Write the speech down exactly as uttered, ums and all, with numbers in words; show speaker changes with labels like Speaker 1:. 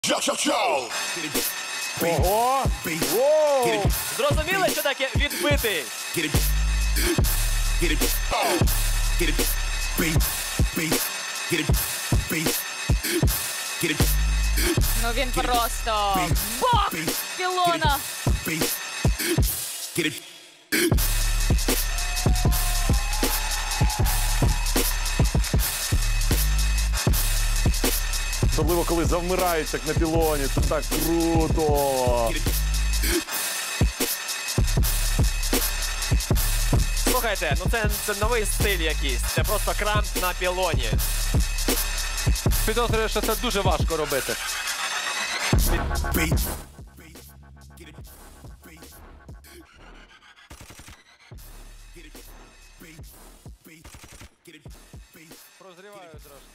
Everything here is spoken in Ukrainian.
Speaker 1: Ого! Воу!
Speaker 2: Зрозуміли, що таке відбити?
Speaker 3: Ну він просто бок пілона.
Speaker 1: Особливо, коли завмирають так на пілоні, це так круто!
Speaker 2: Слухайте, ну це, це новий стиль якийсь. Це просто крамп на пілоні.
Speaker 4: Підозрюю, що це дуже важко робити. Прозріваю трошки.